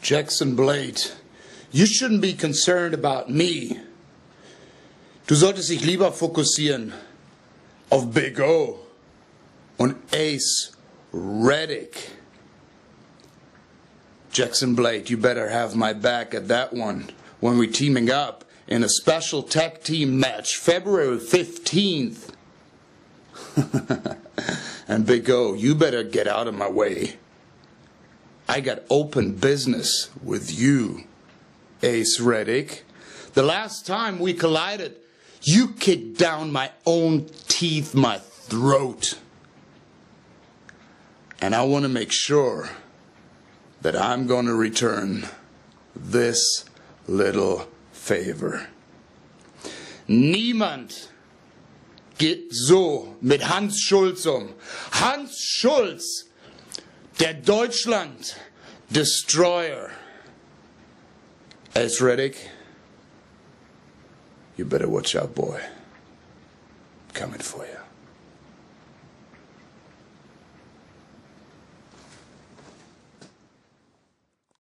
Jaxen Blade, you shouldn't be concerned about me. Du solltest dich lieber fokussieren auf Big O und Ace Radic. Jaxen Blade, you better have my back at that one when we're teaming up in a special tag team match February 15th. And Big O, you better get out of my way. I got open business with you, Ace Radic. The last time we collided, you kicked down my own teeth, my throat. And I want to make sure that I'm going to return this little favor. Niemand geht so mit Hans Schulz um. Hans Schulz, der Deutschland Destroyer. Ace Radic, you better watch out, boy. Coming for you.